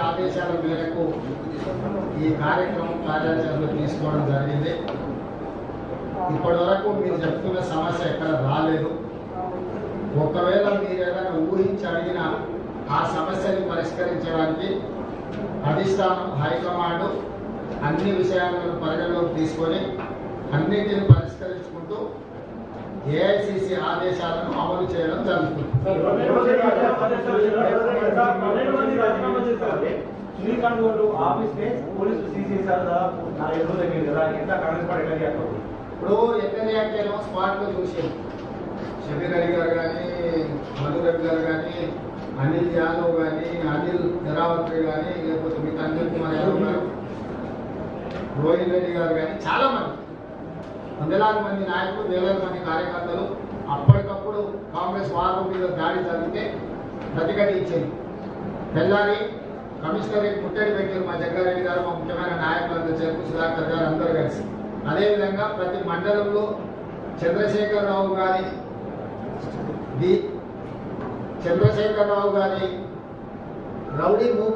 ఆదేశాల మేరకు ఈ కార్యక్రమం కార్యాచరణ తీసుకోవడం జరిగింది. ఇప్పటి వరకు మీరు చెప్తున్న సమస్య ఎక్కడ రాలేదు. ఒకవేళ మీరు ఏదైనా ఊహించి అడిగిన ఆ సమస్యని పరిష్కరించడానికి అధిష్టానం హైకమాండ్ అన్ని విషయాలను పరిగణలోకి తీసుకొని అన్నింటిని పరిష్కరించుకుంటూ ఏఐసిసి ఆదేశాలను అమలు చేయడం జరుగుతుంది. ఇప్పుడు ఎక్కడ రియాక్ట్ స్పాట్ లో చూసి షబీర్ అలీ గారు కానీ, మధురెడ్డి గారు కానీ, అనిల్ యాదవ్ కానీ, అనిల్ ధరావత్రి కానీ, లేకపోతే మీకు అనిల్ కుమార్ యాదవ్ గారు, రోహిత్ రెడ్డి గారు కానీ చాలా మంది వందలాది మంది నాయకులు, వేలాది మంది కార్యకర్తలు అప్పటికప్పుడు కాంగ్రెస్ వారు మీద దాడి జరిగితే ప్రతిఘటించింది. తెల్లారి కమిషనరేట్ ముట్టడి పెట్టారు మా జగ్గారెడ్డి గారు, మా ముఖ్యమైన నాయకులందరూ, చెరుకు సుధాకర్ గారు అందరూ కలిసి. అదేవిధంగా ప్రతి మండలంలో చంద్రశేఖరరావు గారి రౌడీ మూక,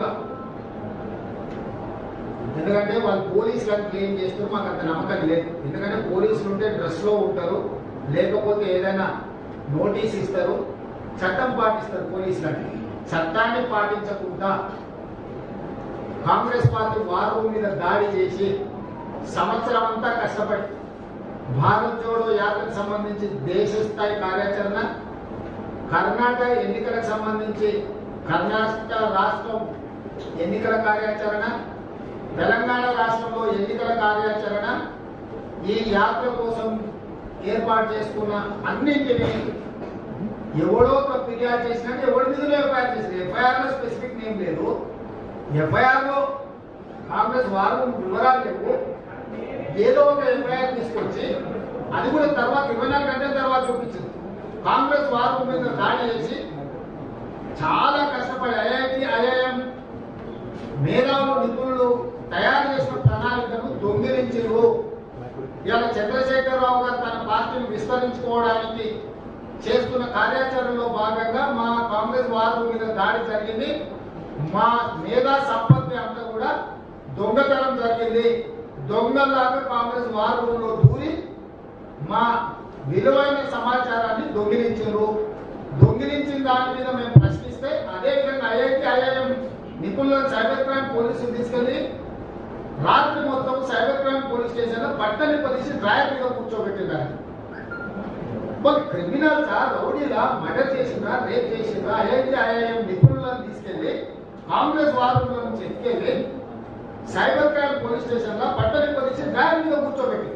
ఎందుకంటే వాళ్ళు పోలీసులను క్లెయిమ్ చేస్తూ మాకు అంత నమ్మకం లేదు. ఎందుకంటే పోలీసులు ఉంటే డ్రెస్లో ఉంటారు, లేకపోతే ఏదైనా నోటీస్ ఇస్తారు, చట్టం పాటిస్తారు. పోలీసులని చట్టాన్ని పాటించకుండా కాంగ్రెస్ పార్టీ వారు మీద దాడి చేసి సంవత్సరం అంతా కష్టపడి భారత్ జోడో యాత్రకు సంబంధించి దేశ స్థాయి కార్యాచరణ, కర్ణాటక ఎన్నికలకు సంబంధించి కర్ణాటక రాష్ట్రం ఎన్నికల కార్యాచరణ, తెలంగాణ రాష్ట్రంలో ఎన్నికల కార్యాచరణ, ఈ యాత్ర కోసం ఏర్పాటు చేసుకున్న అన్నింటినీ ఎవడో ఒక ఫిర్యాదు చేసినట్టు ఎవరి మీద ఎఫ్ఐఆర్ చేసింది. ఎఫ్ఐఆర్ లో స్పెసిఫిక్ నేమ్ లేదు, ఎఫ్ఐఆర్ లో కాంగ్రెస్ వారు వివరాలు లేవు. ఏదో ఒక ఎఫ్ఐఆర్ తీసుకొచ్చి అది కూడా తర్వాత 24 గంటల తర్వాత చూపించింది. కాంగ్రెస్ వారు మీద దాడి చేసి చాలా కష్టపడి ఐఐఎం మేధావులు, నిపుణులు తయారు చేసిన ప్రణాళికను దొంగిలించారు. ఇవాళ చంద్రశేఖరరావు గారు తన పార్టీని విస్తరించుకోవడానికి చేస్తున్న కార్యాచరణలో భాగంగా మా కాంగ్రెస్ వారు మీద దాడి జరిగింది. మా మేధా సంపత్తి అంతా కూడా దొంగతనం జరిగింది. దొంగలాగా కాంగ్రెస్ వారులో దూరి మా విలువైన సమాచారాన్ని దొంగిలించారు. దొంగిలించిన దాని మీద మేము ప్రశ్నిస్తే అదేవిధంగా ఐఐఎం నిపుణులను సైబర్ క్రైమ్ పోలీసులు తీసుకెళ్లి రాత్రి మొత్తం సైబర్ క్రైమ్ పోలీస్ స్టేషన్ లో బట్టని పరిచి డ్రైవర్ మీద కూర్చోబెట్టినారు. క్రిమినల్స్ రౌడీలా మర్డర్ చేసినా, రేప్ చేసినా ఐఐఎం నిపుణులను తీసుకెళ్లి కాంగ్రెస్ వారు నుంచి ఎత్తుకెళ్లి సైబర్ క్రైమ్ పోలీస్ స్టేషన్ లో బట్టని పరిచి డ్రైవర్ మీద కూర్చోబెట్టి,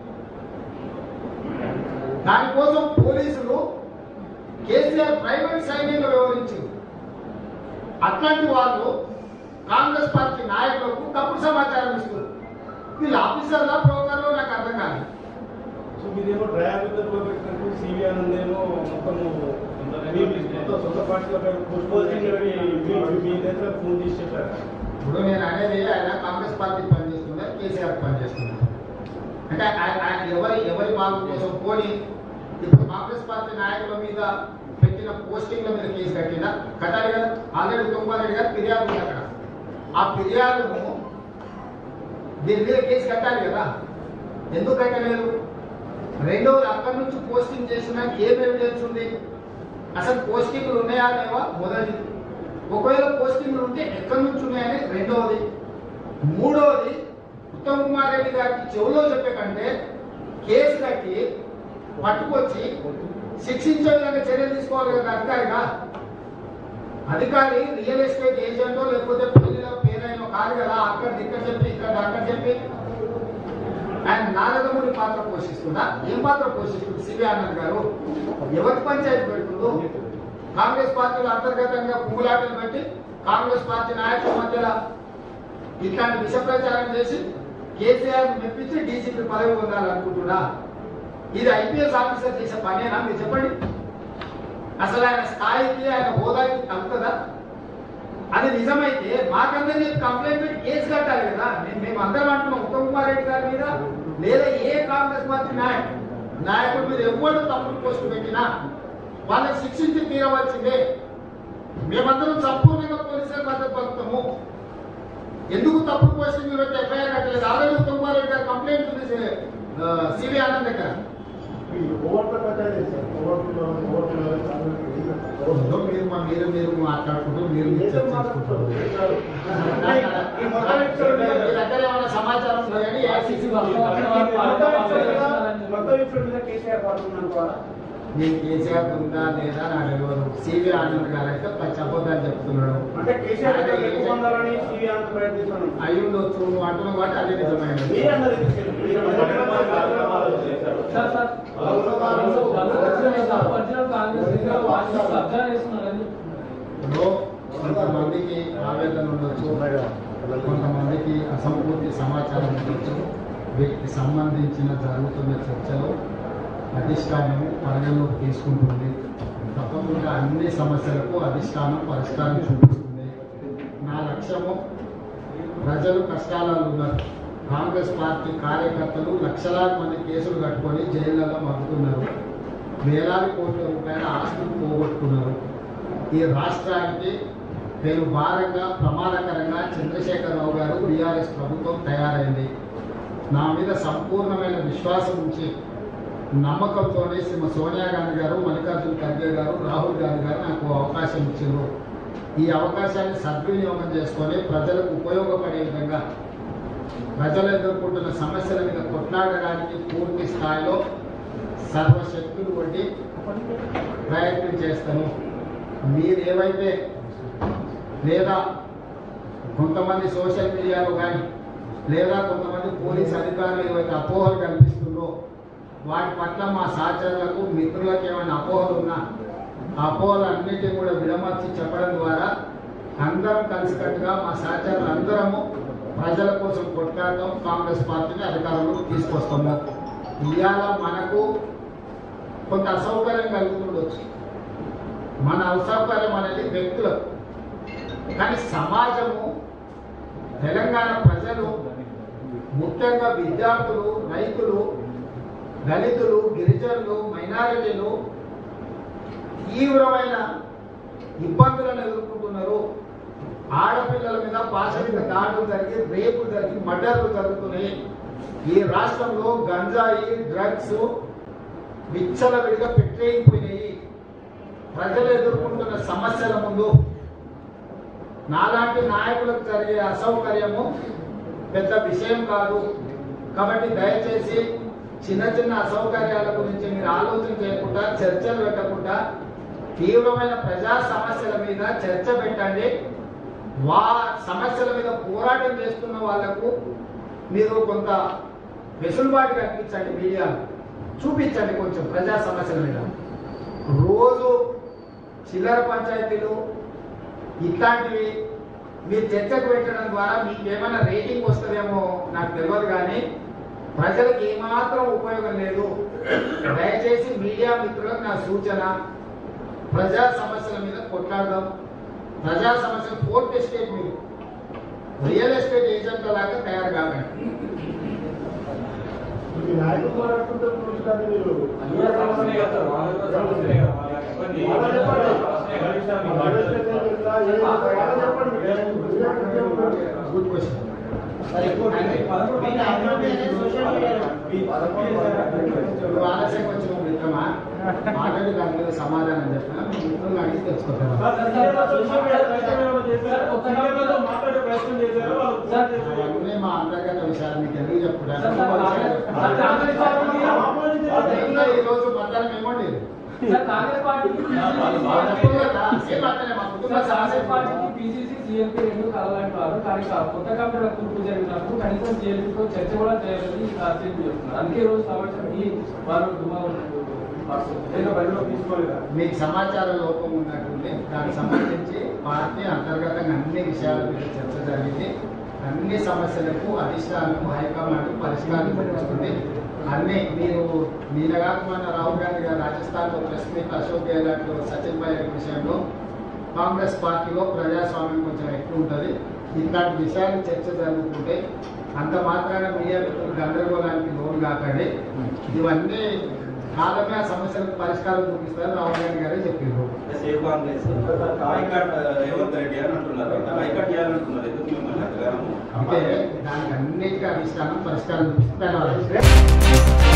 దానికోసం పోలీసులు కేసీఆర్ ప్రైవేట్ సైన్యంగా వ్యవహరించారు. అట్లాంటి వాళ్ళు కాంగ్రెస్ పార్టీ నాయకులకు తప్పుడు సమాచారం ఇస్తారు. వీళ్ళు ఆఫీసర్లా ప్రోగ్రాంలో నాకు అర్థం కాదు. సో మీరేమో డ్రైవర్ పెట్టినట్టు సిబిఐ ఉందేమో మొత్తం సొంత పార్టీలో ఫోన్ చేసి చెప్పారు. ఇప్పుడు నేను అనేది ఆయన కాంగ్రెస్ పార్టీ పనిచేస్తున్నారు, కేసీఆర్ పనిచేస్తున్నారు అంటే ఆయన ఎవరి బాగు కోసం పోని. ఇప్పుడు కాంగ్రెస్ పార్టీ నాయకుల మీద పెట్టిన పోస్టింగ్ల మీద కేసు కట్టిందా? కట్టాలి కదా. ఆల్రెడీ ఉత్తమ్ రెడ్డి గారు ఫిర్యాదు ఉంది అక్కడ. ఆ ఫిర్యాదును దీని మీద కేసు కట్టాలి కదా, ఎందుకు కట్టలేదు? రెండవది, అక్కడి నుంచి పోస్టింగ్ చేసిన ఏం ఎవిడెన్స్ ఉంది? అసలు పోస్టింగ్లు ఉన్నాయా లేవా? మొదటిది. ఒకవేళ పోస్టింగ్లు ఉంటే ఎక్కడి నుంచి ఉన్నాయని రెండవది. మూడవది, ఉత్తమ్ కుమార్ రెడ్డి గారికి చెవులో చెప్పే కంటే కేసు కట్టి పట్టుకొచ్చి శిక్షించే విధంగా చర్యలు తీసుకోవాలి కదా అధికారిగా. అధికారి రియల్ ఎస్టేట్ ఏజెంటో లేకపోతే పెళ్లిలో పేరైన కాదు కదా. అక్కడ ఇక్కడ చెప్పి ఇక్కడ అక్కడ చెప్పి ఆయన నారదముడి పాత్ర పోషిస్తుందా? ఏం పాత్ర పోషిస్తుంది సిబి ఆనంద్ గారు? ఎవరి పంచాయతీ పెడుతుందో? కాంగ్రెస్ పార్టీలో అంతర్గతంగా కుమ్ములాటలు పెట్టి కాంగ్రెస్ పార్టీ నాయకుల మధ్యలో ఇట్లాంటి విష ప్రచారం చేసి కేసీఆర్ మెప్పించి డీసీపీ పదవి పొందాలనుకుంటున్నా. ఇది ఐపీఎస్ ఆఫీసర్ చేసే పనేనా? మీరు చెప్పండి. అసలు ఆయన స్థాయికి ఆయన హోదాకి తగ్గుతుందా? అది నిజమైతే మాకందరినీ కంప్లైంట్ పెట్టి కేసు కట్టాలి కదా. మేము అందరం అంటున్నాం ఉత్తమ్ కుమార్ రెడ్డి గారి మీద లేదా ఏ కాంగ్రెస్ పార్టీ నాయకుడి మీద ఎవరు తప్పుడు పోస్టు పెట్టినా వాళ్ళని శిక్షించి తీరవలసిందే. మేమందరం సంపూర్ణంగా పోలీసులకు మద్దతు పలుకుతాము. ఎందుకు తప్పుడు పోస్టింగ్లు పెట్టి ఎఫ్ఐఆర్ కట్టలేదు? ఆల్రెడీ ఉత్తమ్ కుమార్ రెడ్డి గారు కంప్లైంట్ ఉంది సివి ఆనంద్ దగ్గర. మీరు మాట్లాడుకుంటూ మీరు చర్చించుకుంటారు. మీ దగ్గర ఏమైనా సమాచారం ఉంది కానీ నేను కేసీఆర్ ఉందా లేదా నాకు తెలియదు. సివి ఆనంద్ గారు అయితే చెప్పొద్దని చెప్తున్నాడు. అయి ఉండొచ్చు నువ్వు అంటున్నావు కాబట్టి అదే నిజమైనది. కొంతమందికి ఆవేదన ఉండొచ్చు, కొంతమందికి అసంపూర్తి సమాచారం ఉండొచ్చు. వీటికి సంబంధించిన జరుగుతున్న చర్చలో అధిష్టానం పరిగణలోకి తీసుకుంటుంది. తప్పకుండా అన్ని సమస్యలకు అధిష్టానం పరిష్కారం చూపిస్తుంది. నా లక్ష్యము ప్రజలు కష్టాలలో ఉన్నారు. కాంగ్రెస్ పార్టీ కార్యకర్తలు లక్షలాది మంది కేసులు కట్టుకొని జైళ్లలో మగ్గుతున్నారు. వేలాది కోట్ల రూపాయల ఆస్తులు పోగొట్టుకున్నారు. ఈ రాష్ట్రానికి నేను భారంగా ప్రమాదకరంగా చంద్రశేఖరరావు గారు బీఆర్ఎస్ ప్రభుత్వం తయారైంది. నా మీద సంపూర్ణమైన విశ్వాసం ఉంచి నమ్మకంతోనే శ్రీమతి సోనియా గాంధీ గారు, మల్లికార్జున ఖర్గే గారు, రాహుల్ గాంధీ గారు నాకు అవకాశం ఇచ్చారు. ఈ అవకాశాన్ని సద్వినియోగం చేసుకొని ప్రజలకు ఉపయోగపడే విధంగా ప్రజలు ఎదుర్కొంటున్న సమస్యల మీద కొట్లాడడానికి పూర్తి స్థాయిలో సర్వశక్తులు కొట్టి ప్రయత్నం చేస్తాను. మీరేవైతే లేదా కొంతమంది సోషల్ మీడియాలో కానీ లేదా కొంతమంది పోలీస్ అధికారులు ఏవైతే అపోహలు కల్పిస్తుందో వాటి పట్ల మా సహచరులకు మిత్రులకు ఏమైనా అపోహలు ఉన్నా ఆ అపోహలన్నిటినీ కూడా విడమర్చి చెప్పడం ద్వారా అందరం కలిసికట్టుగా మా సహచరులు అందరము ప్రజల కోసం కొట్లాడటం, కాంగ్రెస్ పార్టీని అధికారంలోకి తీసుకొస్తాము. ఇవాళ మనకు కొంత అసౌకర్యం కలుగుతుండొచ్చు. మన అసౌకర్యం అనేది వ్యక్తులకు, కానీ సమాజము, తెలంగాణ ప్రజలు, ముఖ్యంగా విద్యార్థులు, రైతులు, దళితులు, గిరిజనులు, మైనారిటీలు తీవ్రమైన ఇబ్బందులను ఎదుర్కొంటున్నారు. ఆడపిల్లల మీద పాశవిక దాడులు జరిగి, రేపు జరిగి, మర్డర్లు జరుగుతున్నాయి. ఈ రాష్ట్రంలో గంజాయి, డ్రగ్స్ విచ్చలవిడిగా పెట్టేయిపోయినాయి. ప్రజలు ఎదుర్కొంటున్న సమస్యల ముందు నాలాంటి నాయకులకు జరిగే అసౌకర్యము పెద్ద విషయం కాదు. కాబట్టి దయచేసి చిన్న చిన్న అసౌకర్యాల గురించి మీరు ఆలోచన చేయకుండా, చర్చలు పెట్టకుండా తీవ్రమైన ప్రజా సమస్యల మీద చర్చ పెట్టండి. సమస్యల మీద పోరాటం చేస్తున్న వాళ్లకు మీరు కొంత వెసులుబాటు కల్పించండి. మీడియా చూపించండి కొంచెం ప్రజా సమస్యల మీద. రోజు చిల్లర పంచాయతీలు ఇట్లాంటివి మీరు చర్చకు పెట్టడం ద్వారా మీకు ఏమైనా రేటింగ్ వస్తుందేమో నాకు తెలియదు, కానీ ప్రజలకు ఏమాత్రం ఉపయోగం లేదు. దయచేసి మీడియా మిత్రులకు నా సూచన, ప్రజా సమస్యల మీద కొట్లాడదాం. ప్రజా సమస్యలు ఫోర్త్ ఎస్టేట్ మీరు రియల్ ఎస్టేట్ ఏజెంట్ లాగా తయారు కాకండి. Good question. ఆలస్యం వచ్చిన మిత్రమా ఆల్రెడీ దాని మీద సమాధానం చెప్పిన మిత్రులు అడిగి తెలుసుకుంటారు. మా అంతర్గత విషయాలు మీకు ఎందుకు చెప్పుకుంటారు? ఈ రోజు మధ్యాహ్నం ఏమండి కాంగ్రెస్ పార్టీకి పిసిసి సిఎంపీ రెండు కలలంటారు. కానీ కొత్త కమిటీ కూర్పు జరిగినప్పుడు కనీసం సిఎంపీతో చర్చ కూడా చేయాలని సిఎంపీ చెప్తున్నారు. అందుకే రోజు సమాచారం వారు మీకు సమాచార లోపం ఉన్నట్టుంది. దానికి సంబంధించి పార్టీ అంతర్గతంగా అన్ని విషయాల మీద చర్చ జరిగింది. అన్ని సమస్యలకు అధిష్టానం హైకమాండ్ పరిష్కారం చూపిస్తుంది. అన్నీ మీరు నిన్నగాకమైన రాహుల్ గాంధీ గారు రాజస్థాన్లో ప్రెస్ మీట్, అశోక్ గెహ్లాట్, సచిన్ పైలట్ విషయంలో కాంగ్రెస్ పార్టీలో ప్రజాస్వామ్యం కొంచెం ఎక్కువ ఉంటుంది. ఇట్లాంటి విషయాలు చర్చ జరుగుతుంటే అంత మాత్రాన మీడియా మిత్రులు గందరగోళానికి లోను కాకండి. ఇవన్నీ కాలమే ఆ సమస్యలకు పరిష్కారం చూపిస్తారు రాహుల్ గాంధీ గారే చెప్పారు. సేవ్ కాంగ్రెస్ హైకట్ రేవంత్ రెడ్డి అని అంటున్నారు. హైకట్ చేయాలంటున్నారు. ఎందుకు మిమ్మల్ని అంటే దానికి అన్నిటికీ అధిష్టానం పరిష్కారం చూపిస్తారు.